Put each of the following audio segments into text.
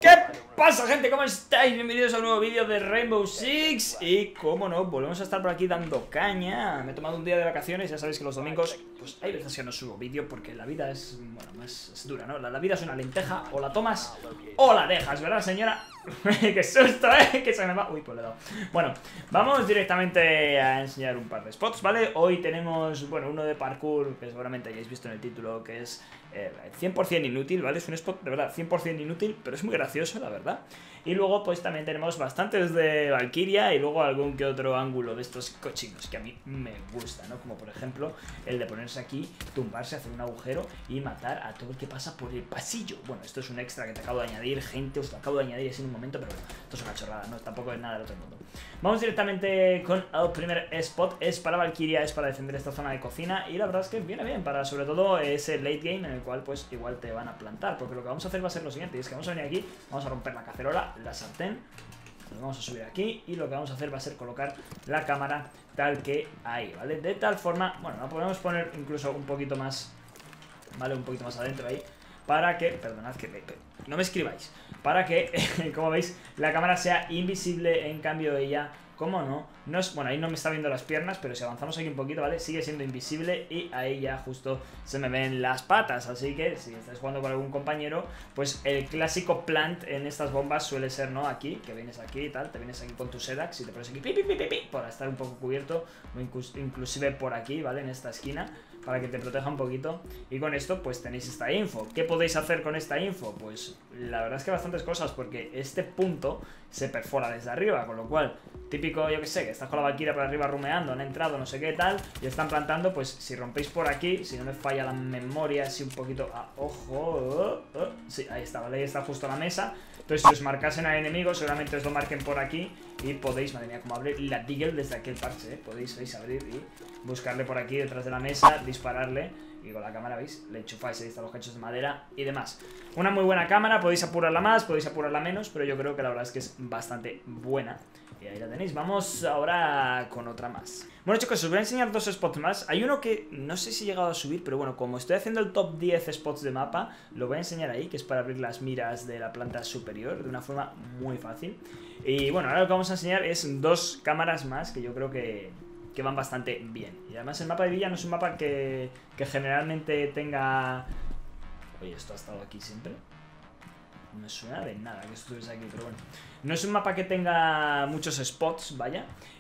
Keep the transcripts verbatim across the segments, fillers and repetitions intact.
¿Qué pasa, gente? ¿Cómo estáis? Bienvenidos a un nuevo vídeo de Rainbow Six. Y, como no, volvemos a estar por aquí dando caña. Me he tomado un día de vacaciones. Ya sabéis que los domingos, pues hay veces que no subo vídeo porque la vida es, bueno, más es dura, ¿no? La, la vida es una lenteja, o la tomas o la dejas, ¿verdad, señora? ¡Qué susto, eh! Que se me va... Uy, pues le he dado. Bueno, vamos directamente a enseñar un par de spots, ¿vale? Hoy tenemos, bueno, uno de parkour, que seguramente hayáis visto en el título, que es eh, cien por cien inútil, ¿vale? Es un spot, de verdad, cien por cien inútil, pero es muy gracioso, la verdad. Y luego, pues también tenemos bastantes de Valkyria y luego algún que otro ángulo de estos cochinos que a mí me gusta, ¿no? Como por ejemplo, el de ponerse aquí, tumbarse, hacer un agujero y matar a todo el que pasa por el pasillo. Bueno, esto es un extra que te acabo de añadir, gente, os lo acabo de añadir así en un momento, pero bueno, esto es una chorrada, no, tampoco es nada del otro mundo. Vamos directamente con el primer spot. Es para Valkyria, es para defender esta zona de cocina y la verdad es que viene bien para sobre todo ese late game en el cual pues igual te van a plantar, porque lo que vamos a hacer va a ser lo siguiente, y es que vamos a venir aquí, vamos a romper la cacerola, la sartén, nos vamos a subir aquí y lo que vamos a hacer va a ser colocar la cámara tal que ahí, ¿vale? De tal forma, bueno, la podemos poner incluso un poquito más, ¿vale? Un poquito más adentro ahí, para que, perdonad que me, no me escribáis, para que, como veis, la cámara sea invisible, en cambio ella, como no, no es, bueno, ahí no me está viendo las piernas, pero si avanzamos aquí un poquito, ¿vale? Sigue siendo invisible y ahí ya justo se me ven las patas, así que si estáis jugando con algún compañero, pues el clásico plant en estas bombas suele ser, ¿no? Aquí, que vienes aquí y tal, te vienes aquí con tu Sedax y te pones aquí, pi, pi, pi, pi, pi, para estar un poco cubierto, o inclusive por aquí, ¿vale? En esta esquina, para que te proteja un poquito. Y con esto pues tenéis esta info. ¿Qué podéis hacer con esta info? Pues la verdad es que bastantes cosas, porque este punto se perfora desde arriba, con lo cual, típico, yo que sé, que estás con la Valkyria por arriba rumeando, han entrado, no sé qué tal, y están plantando, pues si rompéis por aquí, si no me falla la memoria, así un poquito, ah, ojo, oh, oh, sí, ahí está, ¿vale? Ahí está justo la mesa. Entonces si os marcasen a enemigos, seguramente os lo marquen por aquí y podéis, madre mía, como abre la Deagle desde aquel parche, ¿eh? Podéis, veis, abrir y buscarle por aquí detrás de la mesa, dispararle y con la cámara, ¿veis? Le enchufáis, ahí están los cachos de madera y demás. Una muy buena cámara, podéis apurarla más, podéis apurarla menos, pero yo creo que la verdad es que es bastante buena. Y ahí la tenéis. Vamos ahora con otra más. Bueno, chicos, os voy a enseñar dos spots más. Hay uno que no sé si he llegado a subir, pero bueno, como estoy haciendo el top diez spots de mapa, lo voy a enseñar ahí, que es para abrir las miras de la planta superior de una forma muy fácil. Y bueno, ahora lo que vamos a enseñar es dos cámaras más que yo creo que... que van bastante bien. Y además el mapa de Villa no es un mapa que, que generalmente tenga... Oye, esto ha estado aquí siempre. No me suena de nada que estuviese aquí, pero bueno. No es un mapa que tenga muchos spots, vaya.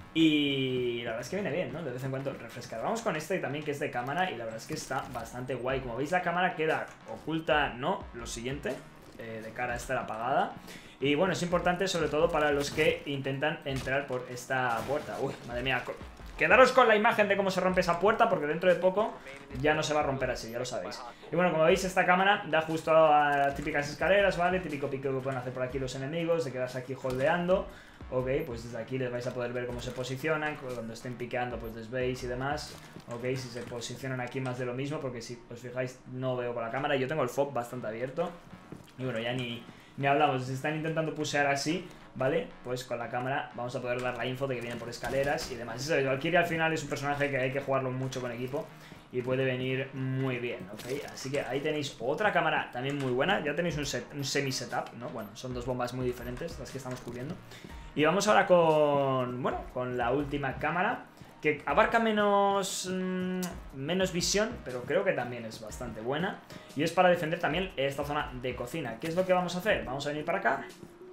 Y la verdad es que viene bien, ¿no? De vez en cuando refrescar. Vamos con este también, que es de cámara, y la verdad es que está bastante guay. Como veis, la cámara queda oculta, no, lo siguiente, eh, de cara a estar apagada. Y bueno, es importante sobre todo para los que intentan entrar por esta puerta. Uy, madre mía. Quedaros con la imagen de cómo se rompe esa puerta, porque dentro de poco ya no se va a romper así, ya lo sabéis. Y bueno, como veis, esta cámara da justo a las típicas escaleras, ¿vale? Típico pico que pueden hacer por aquí los enemigos, de quedarse aquí holdeando. Ok, pues desde aquí les vais a poder ver cómo se posicionan, cuando estén piqueando pues les veis y demás. Ok, si se posicionan aquí más de lo mismo, porque si os fijáis no veo con la cámara. Yo tengo el F O B bastante abierto. Y bueno, ya ni, ni hablamos, si están intentando pushear así, ¿vale? Pues con la cámara vamos a poder dar la info de que vienen por escaleras y demás. Eso, Valkyria al final es un personaje que hay que jugarlo mucho con equipo y puede venir muy bien, ¿ok? Así que ahí tenéis otra cámara también muy buena. Ya tenéis un, set, un semi-setup, ¿no? Bueno, son dos bombas muy diferentes las que estamos cubriendo. Y vamos ahora con, bueno, con la última cámara, que abarca menos, mmm, menos visión, pero creo que también es bastante buena. Y es para defender también esta zona de cocina. ¿Qué es lo que vamos a hacer? Vamos a venir para acá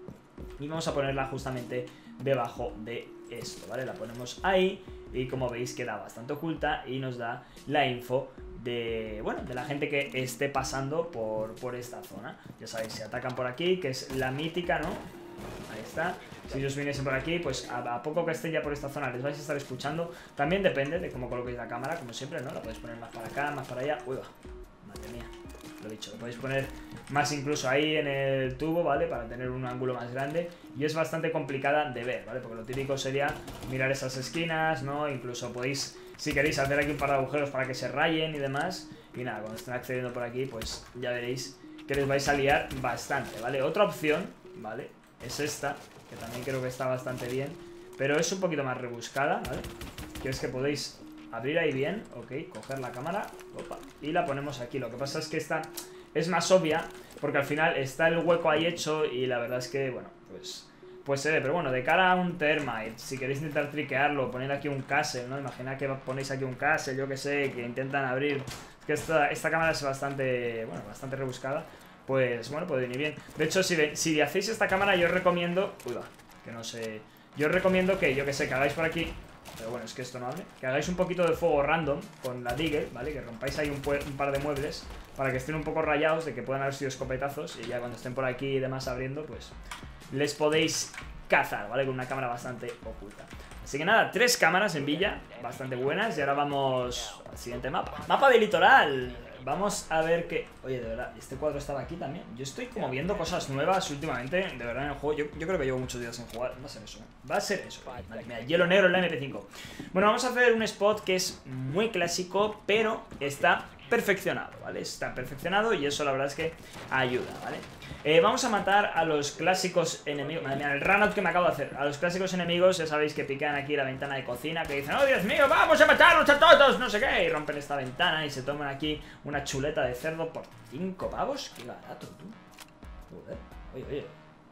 y vamos a ponerla justamente debajo de esto, ¿vale? La ponemos ahí y como veis queda bastante oculta y nos da la info de, bueno, de la gente que esté pasando por, por esta zona. Ya sabéis, se atacan por aquí, que es la mítica, ¿no? Ahí está. Si ellos viniesen por aquí, pues a, a poco que estén ya por esta zona les vais a estar escuchando. También depende de cómo coloquéis la cámara, como siempre, ¿no? La podéis poner más para acá, más para allá. Uy, va. Madre mía. Lo dicho, lo podéis poner más incluso ahí en el tubo, ¿vale? Para tener un ángulo más grande. Y es bastante complicada de ver, ¿vale? Porque lo típico sería mirar esas esquinas, ¿no? Incluso podéis, si queréis, hacer aquí un par de agujeros para que se rayen y demás. Y nada, cuando estén accediendo por aquí, pues ya veréis que les vais a liar bastante, ¿vale? Otra opción, ¿vale? Es esta, que también creo que está bastante bien, pero es un poquito más rebuscada, ¿vale? Que es que podéis abrir ahí bien, ok, coger la cámara, opa, y la ponemos aquí. Lo que pasa es que esta es más obvia, porque al final está el hueco ahí hecho y la verdad es que, bueno, pues... Pues se ve, pero bueno, de cara a un Thermite, si queréis intentar triquearlo, poner aquí un castle, ¿no? Imaginad que ponéis aquí un castle, yo que sé, que intentan abrir... Es que esta, esta cámara es bastante, bueno, bastante rebuscada. Pues, bueno, puede venir bien. De hecho, si, ve, si hacéis esta cámara, yo os recomiendo... Uy, va, que no sé... Yo os recomiendo que, yo que sé, que hagáis por aquí... Pero bueno, es que esto no hable. Que hagáis un poquito de fuego random con la Deagle, ¿vale? Que rompáis ahí un, un par de muebles para que estén un poco rayados, de que puedan haber sido escopetazos. Y ya cuando estén por aquí y demás abriendo, pues... les podéis cazar, ¿vale? Con una cámara bastante oculta. Así que nada, tres cámaras en Villa, bastante buenas. Y ahora vamos al siguiente mapa. Mapa de litoral. Vamos a ver qué... Oye, de verdad, este cuadro estaba aquí también. Yo estoy como viendo cosas nuevas últimamente, de verdad, en el juego. Yo, yo creo que llevo muchos días sin jugar. Va a ser eso, ¿eh? Va a ser eso. Vale, mira, hielo negro en la M P cinco. Bueno, vamos a hacer un spot que es muy clásico, pero está perfeccionado, ¿vale? Está perfeccionado y eso la verdad es que ayuda, ¿vale? Eh, vamos a matar a los clásicos enemigos. Madre mía, el runout que me acabo de hacer. A los clásicos enemigos, ya sabéis que pican aquí la ventana de cocina, que dicen, oh Dios mío, vamos a matarlos a todos, no sé qué. Y rompen esta ventana y se toman aquí una chuleta de cerdo por cinco pavos. Qué barato, tú. Joder, oye, oye.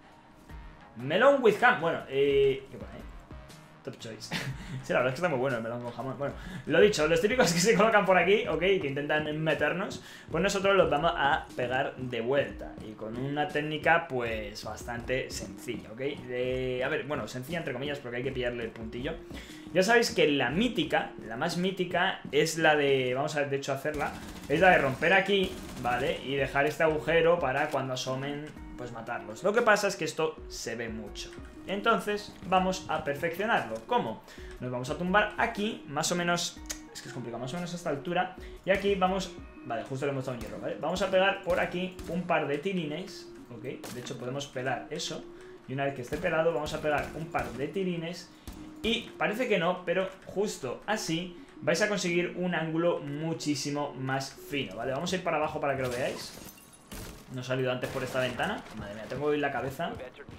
Melon with ham. Bueno, eh... ¿qué pone ahí? Top choice. Sí, la verdad es que está muy bueno el melón con jamón. Bueno, lo dicho, los típicos que se colocan por aquí, ok, que intentan meternos, pues nosotros los vamos a pegar de vuelta. Y con una técnica, pues, bastante sencilla, ok. De, a ver, bueno, sencilla entre comillas, porque hay que pillarle el puntillo. Ya sabéis que la mítica, la más mítica, es la de, vamos a de hecho hacerla, es la de romper aquí, ¿vale? Y dejar este agujero para cuando asomen, pues matarlos. Lo que pasa es que esto se ve mucho. Entonces vamos a perfeccionarlo. ¿Cómo? Nos vamos a tumbar aquí, más o menos... Es que es complicado, más o menos a esta altura. Y aquí vamos... Vale, justo le hemos dado un hierro, ¿vale? Vamos a pegar por aquí un par de tirines, ¿ok? De hecho podemos pelar eso. Y una vez que esté pelado vamos a pegar un par de tirines. Y parece que no, pero justo así vais a conseguir un ángulo muchísimo más fino, ¿vale? Vamos a ir para abajo para que lo veáis. No he salido antes por esta ventana. Madre mía, tengo hoy la cabeza.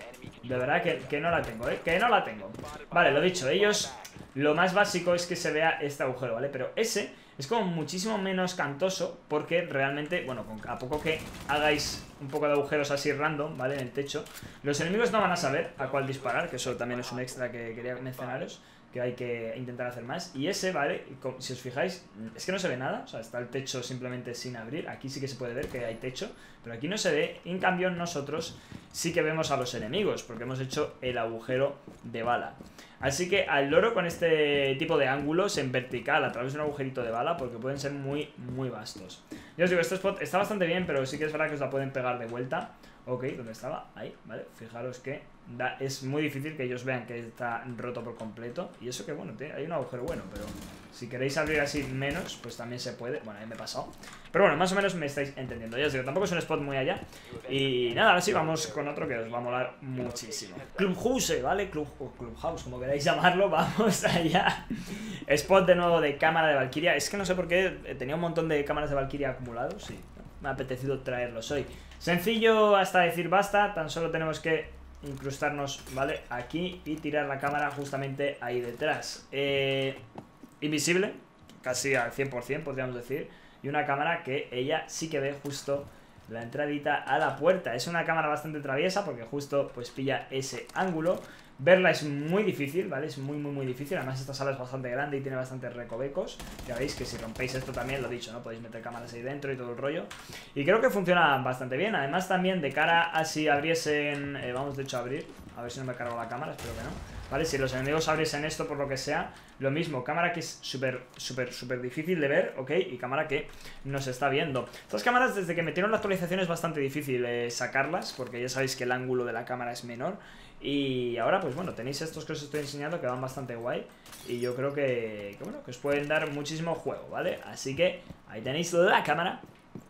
De verdad que, que no la tengo, ¿eh? Que no la tengo. Vale, lo dicho, ellos... Lo más básico es que se vea este agujero, ¿vale? Pero ese es como muchísimo menos cantoso porque realmente, bueno, a poco que hagáis un poco de agujeros así random, ¿vale? En el techo, los enemigos no van a saber a cuál disparar, que eso también es un extra que quería mencionaros, que hay que intentar hacer más. Y ese, ¿vale? Si os fijáis, es que no se ve nada, o sea, está el techo simplemente sin abrir. Aquí sí que se puede ver que hay techo, pero aquí no se ve. En cambio nosotros sí que vemos a los enemigos, porque hemos hecho el agujero de bala. Así que al loro con este tipo de ángulos en vertical a través de un agujerito de bala, porque pueden ser muy, muy vastos. Ya os digo, este spot está bastante bien, pero sí que es verdad que os la pueden pegar de vuelta. Ok, ¿dónde estaba? Ahí, ¿vale? Fijaros que da, es muy difícil que ellos vean que está roto por completo. Y eso que, bueno, te, hay un agujero bueno, pero si queréis abrir así menos, pues también se puede. Bueno, ahí me he pasado. Pero bueno, más o menos me estáis entendiendo. Ya os digo, tampoco es un spot muy allá. Y nada, ahora sí vamos con otro que os va a molar muchísimo. Clubhouse, ¿vale? Club, o Clubhouse, como queráis llamarlo. Vamos allá. Spot de nuevo de cámara de Valkyria. Es que no sé por qué tenía un montón de cámaras de Valkyria acumulados. Sí, me ha apetecido traerlos hoy. Sencillo hasta decir basta, tan solo tenemos que incrustarnos, ¿vale? Aquí y tirar la cámara justamente ahí detrás. Eh, invisible, casi al cien por cien podríamos decir. Y una cámara que ella sí que ve justo la entradita a la puerta. Es una cámara bastante traviesa porque justo pues pilla ese ángulo. Verla es muy difícil, ¿vale? Es muy, muy, muy difícil. Además esta sala es bastante grande y tiene bastantes recovecos. Ya veis que si rompéis esto también, lo he dicho, ¿no? Podéis meter cámaras ahí dentro y todo el rollo. Y creo que funciona bastante bien. Además también de cara a si abriesen... Eh, vamos de hecho a abrir. A ver si no me cargo la cámara, espero que no. ¿Vale? Si los enemigos abriesen esto por lo que sea, lo mismo. Cámara que es súper, súper, súper difícil de ver, ¿ok? Y cámara que nos está viendo. Estas cámaras desde que metieron la actualización es bastante difícil eh, sacarlas, porque ya sabéis que el ángulo de la cámara es menor. Y ahora pues bueno, tenéis estos que os estoy enseñando que van bastante guay. Y yo creo que, que bueno, que os pueden dar muchísimo juego, ¿vale? Así que ahí tenéis la cámara.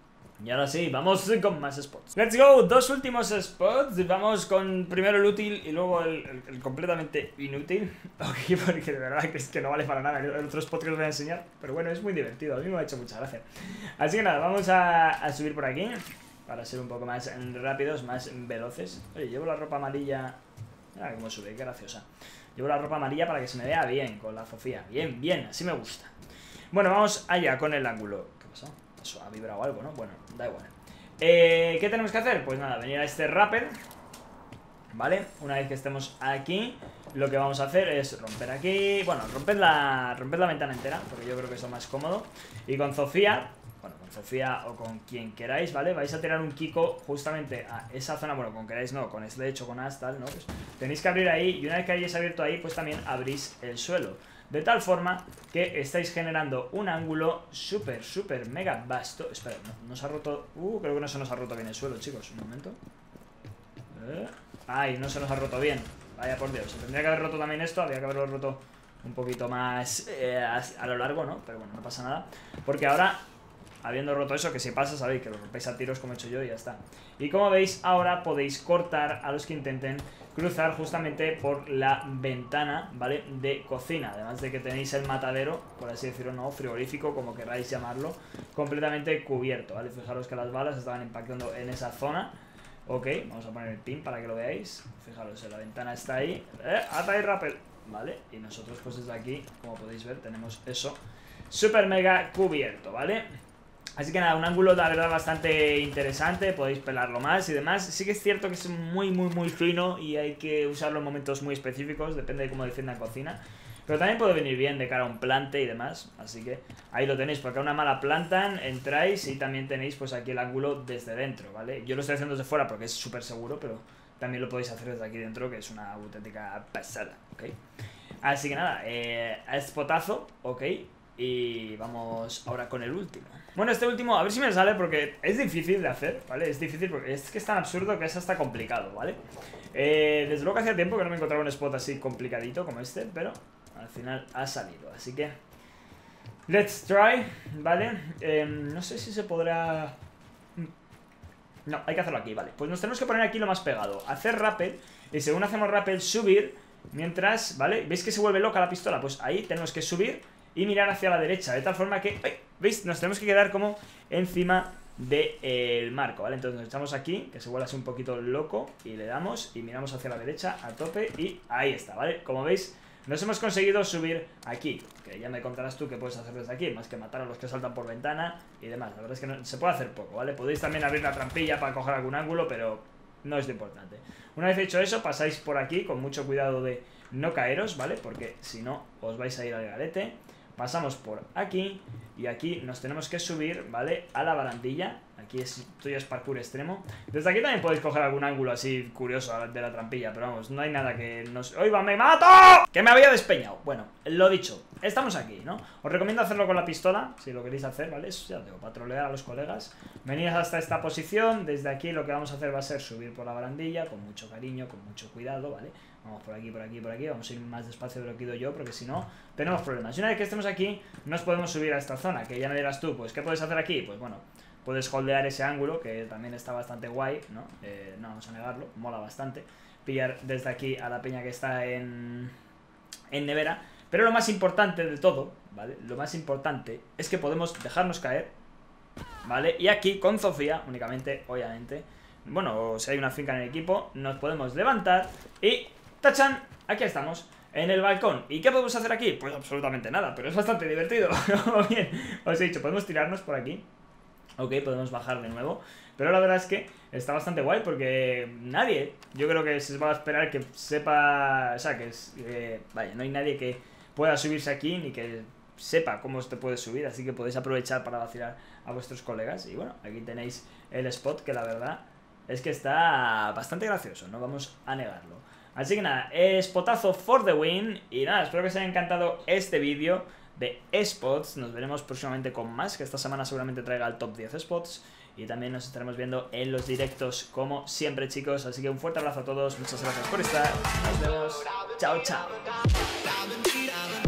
Y ahora sí, vamos con más spots. Let's go, dos últimos spots. Vamos con primero el útil y luego el, el, el completamente inútil. Ok, porque de verdad que es que no vale para nada el, el otro spot que os voy a enseñar. Pero bueno, es muy divertido, a mí me ha hecho mucha gracia. Así que nada, vamos a, a subir por aquí para ser un poco más rápidos, más veloces. Oye, llevo la ropa amarilla. Mira cómo sube, qué graciosa. Llevo la ropa amarilla para que se me vea bien, con la fofía. Bien, bien, así me gusta. Bueno, vamos allá con el ángulo. ¿Qué pasó? Eso ha vibrado algo, ¿no? Bueno, da igual. eh, ¿qué tenemos que hacer? Pues nada, venir a este rappel, ¿vale? Una vez que estemos aquí, lo que vamos a hacer es romper aquí. Bueno, romper la, romper la ventana entera, porque yo creo que es lo más cómodo. Y con Zofía, bueno, con Zofía o con quien queráis, ¿vale? Vais a tirar un Kiko justamente a esa zona. Bueno, con queráis no, con Sledge o con Astal, ¿no? Pues tenéis que abrir ahí, y una vez que hayáis abierto ahí, pues también abrís el suelo. De tal forma que estáis generando un ángulo súper, súper mega vasto. Espera, ¿no, no se ha roto? Uh, creo que no se nos ha roto bien el suelo, chicos. Un momento. Eh. Ay, no se nos ha roto bien. Vaya por Dios, se tendría que haber roto también esto. Habría que haberlo roto un poquito más eh, a, a lo largo, ¿no? Pero bueno, no pasa nada. Porque ahora, habiendo roto eso, que si pasa, sabéis que lo rompéis a tiros como he hecho yo y ya está. Y como veis, ahora podéis cortar a los que intenten cruzar justamente por la ventana, ¿vale? De cocina. Además de que tenéis el matadero, por así decirlo, no, frigorífico, como queráis llamarlo, completamente cubierto, ¿vale? Fijaros que las balas estaban impactando en esa zona. Ok, vamos a poner el pin para que lo veáis. Fijaros, la ventana está ahí. ¡Eh! ¡Ata y rappel! ¿Vale? Y nosotros pues desde aquí, como podéis ver, tenemos eso súper mega cubierto, ¿vale? Así que nada, un ángulo la verdad bastante interesante. Podéis pelarlo más y demás. Sí que es cierto que es muy muy muy fino y hay que usarlo en momentos muy específicos. Depende de cómo defienda cocina. Pero también puede venir bien de cara a un plante y demás. Así que ahí lo tenéis. Porque a una mala plantan, entráis y también tenéis pues aquí el ángulo desde dentro, ¿vale? Yo lo estoy haciendo desde fuera porque es súper seguro, pero también lo podéis hacer desde aquí dentro, que es una auténtica pasada, ¿ok? Así que nada, eh, a spotazo, ¿ok? Y vamos ahora con el último. Bueno, este último, a ver si me sale porque es difícil de hacer, ¿vale? Es difícil porque es que es tan absurdo que es hasta complicado, ¿vale? Eh, desde luego que hacía tiempo que no me encontraba un spot así complicadito como este, pero al final ha salido, así que let's try, ¿vale? Eh, no sé si se podrá... No, hay que hacerlo aquí, vale. Pues nos tenemos que poner aquí lo más pegado, hacer rappel, y según hacemos rappel, subir, mientras, ¿vale? ¿Veis que se vuelve loca la pistola? Pues ahí tenemos que subir y mirar hacia la derecha, de tal forma que, ¡ay! ¿Veis? Nos tenemos que quedar como encima del eh, marco, ¿vale? Entonces nos echamos aquí, que se vuelve así un poquito loco, y le damos y miramos hacia la derecha a tope y ahí está, ¿vale? Como veis, nos hemos conseguido subir aquí, que ya me contarás tú qué puedes hacer desde aquí, más que matar a los que saltan por ventana y demás. La verdad es que no, se puede hacer poco, ¿vale? Podéis también abrir la trampilla para coger algún ángulo, pero no es lo importante. Una vez hecho eso, pasáis por aquí con mucho cuidado de no caeros, ¿vale? Porque si no, os vais a ir al garete. Pasamos por aquí y aquí nos tenemos que subir, ¿vale? A la barandilla. Aquí es, esto ya es parkour extremo. Desde aquí también podéis coger algún ángulo así curioso de la trampilla, pero vamos, no hay nada que nos... ¡Oy, va, me mato! ¡Que me había despeñado! Bueno, lo dicho, estamos aquí, ¿no? Os recomiendo hacerlo con la pistola, si lo queréis hacer, ¿vale? Eso ya digo, para trolear a los colegas. Venid hasta esta posición, desde aquí lo que vamos a hacer va a ser subir por la barandilla, con mucho cariño, con mucho cuidado, ¿vale? Vamos por aquí, por aquí, por aquí, vamos a ir más despacio de lo que he ido yo, porque si no, tenemos problemas. Y una vez que estemos aquí, nos podemos subir a esta zona, que ya me dirás tú, pues, ¿qué puedes hacer aquí? Pues bueno, puedes holdear ese ángulo, que también está bastante guay, ¿no? Eh, no vamos a negarlo, mola bastante. Pillar desde aquí a la peña que está en, en nevera. Pero lo más importante de todo, ¿vale? Lo más importante es que podemos dejarnos caer, ¿vale? Y aquí, con Zofía, únicamente, obviamente, bueno, o si hay una finca en el equipo, nos podemos levantar y... ¡tachan! Aquí estamos, en el balcón. ¿Y qué podemos hacer aquí? Pues absolutamente nada, pero es bastante divertido. Bien, os he dicho, podemos tirarnos por aquí. Ok, podemos bajar de nuevo. Pero la verdad es que está bastante guay porque nadie, yo creo que se va a esperar que sepa... O sea, que es... Eh, vaya, no hay nadie que pueda subirse aquí ni que sepa cómo te puedes subir. Así que podéis aprovechar para vacilar a vuestros colegas. Y bueno, aquí tenéis el spot que la verdad es que está bastante gracioso, no vamos a negarlo. Así que nada, spotazo for the win. Y nada, espero que os haya encantado este vídeo de spots. Nos veremos próximamente con más, que esta semana seguramente traiga el top diez spots. Y también nos estaremos viendo en los directos como siempre, chicos. Así que un fuerte abrazo a todos, muchas gracias por estar. Nos vemos, chao chao.